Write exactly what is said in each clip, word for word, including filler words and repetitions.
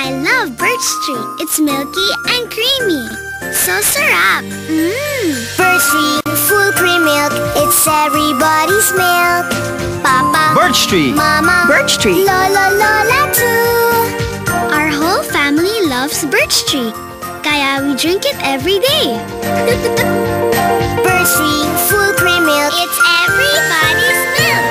I love Birch Tree. It's milky and creamy. So sarap. Mmm. Birch Tree, full cream milk. It's everybody's milk. Papa, Birch Tree, Mama, Birch Tree, Lolo, Lola too. Our whole family loves Birch Tree. Kaya we drink it every day. Birch Tree, full cream milk. It's everybody's milk.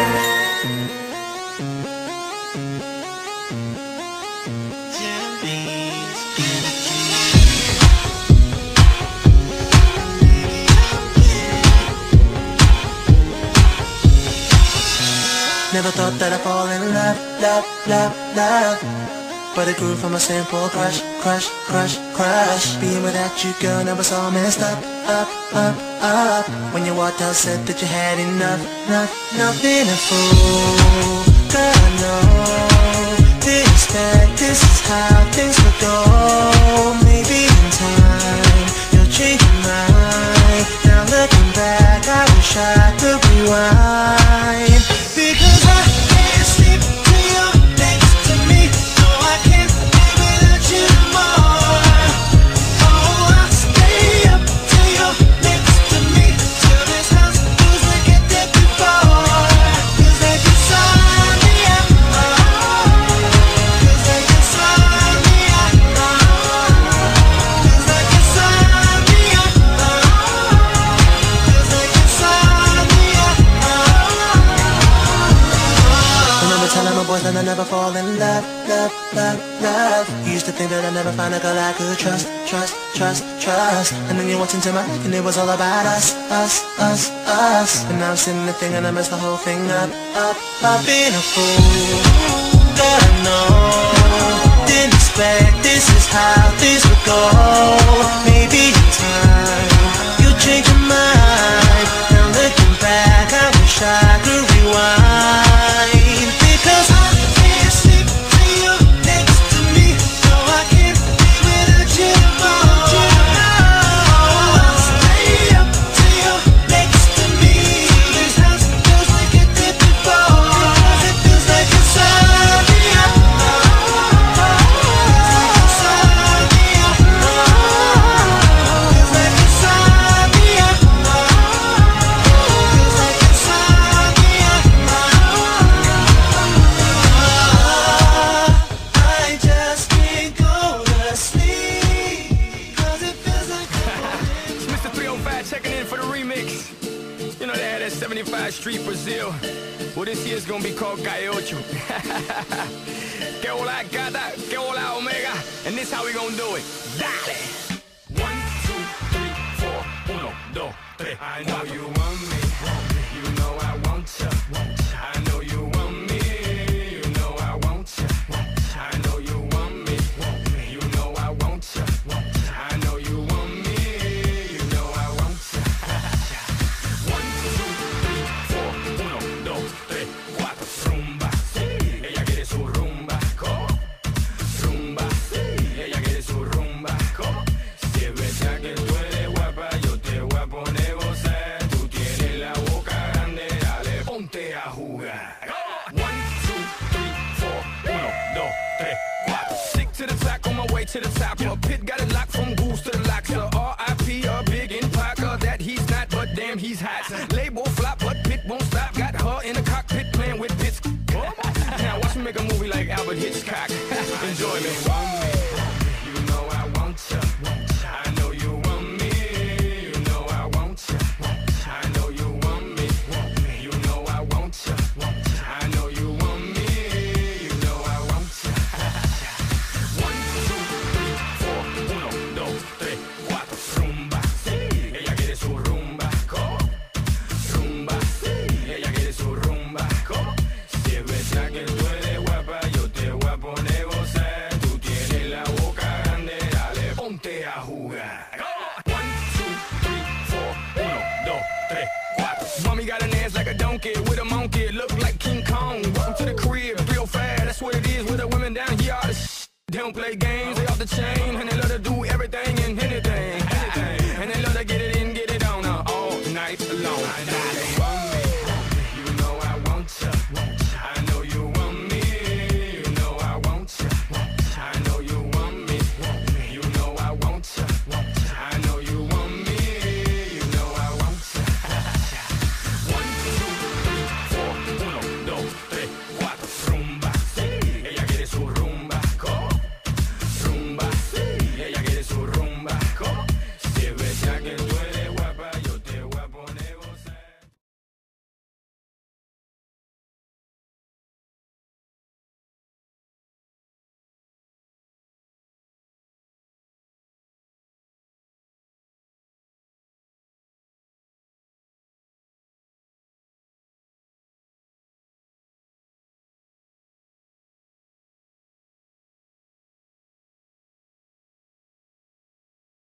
Never thought that I'd fall in love, love, love, love. But it grew from a simple crush, crush, crush, crush. Being without you, girl, never so messed up, up, up, up. When you walked out, said that you had enough, enough, enough. Been a fool, girl, I know. Didn't expect this is how things would go. Maybe in time, you'll change your mind. Now looking back, I wish I could rewind. Because I can't sleep till you're next to me. No, I can't live without you more. Oh, I'll stay up till you're next to me. Till this house feels like it did before. Feels like you saw me out. Feels like you saw me out. Feels like you saw me out. Feels like you saw me out. Telling my boys that I never fall in love, love, love, love. You used to think that I'd never find a girl I could trust, trust, trust, trust. And then you walked into my life and it was all about us, us, us, us. And now I'm sitting there thinking I messed the whole thing up, up, up. Being a fool, God I know. Didn't expect this is how things would go. Maybe in time you'll change your mind. Now looking back, I wish I could rewind. Because I can't sleep till you're next to me. No, I can't live without you more. Oh, I'll stay up till you're next to me. This house feels like it did before. It feels like you saw me out. Feels like you saw me out. Feels like you saw me out. Feels like you saw me out. I just can't go to sleep, 'cause it feels like It's Mister three oh five checking in for the remix. You know they had that seventy-five Street Brazil. Well, this year's gonna be called Gaiocho. Que hola gata, que hola omega. And this how we gonna do it. Dale! One, two, three, four. Uno, dos, tres. I know you want me. You know I want ya. I know you want me. You know I want ya. I know you want me. You know I want ya. I know you want me. You know I want ya. One, two, three, four. Uno, dos, tres, cuatro. Rumba, ella quiere su rumba. Rumba, ella quiere su rumba. Si es verdad que tú eres guapa, yo te voy a poner gozar. Tú tienes la boca grande, dale, ponte a jugar. One, two, three, four. Uno, dos, tres, cuatro. Stick to the track on my way to the top. A pit got it locked from goose to the locks. A R I P, a big in Parker. That he's not, but damn, he's hot. Label flop, but Pit won't stop. Got her in the cockpit playing with bits. Now watch me make a movie like Albert Hitchcock. Enjoy me. You know I want ya. I know you want me. You know I want ya. I know you want me. You know I want ya. I know you want me. You know I want ya. One, two, three, four. Uno, dos, tres, cuatro. Rumba, ella quiere su rumba. Rumba, ella quiere su rumba. Si es verdad que tú eres guapa, yo te voy a poner gozar. Tú tienes la boca grande, dale, ponte a jugar. One, two, three, four. Uno, dos, tres, cuatro. Mommy got an ass like a donkey with a monkey. Look like King Kong. Welcome to the crib, real fast. That's what it is with the women down here. All the sh they don't play games, they off the chain. And they love to do everything and anything. And they love to get it in, get it on uh, all night long.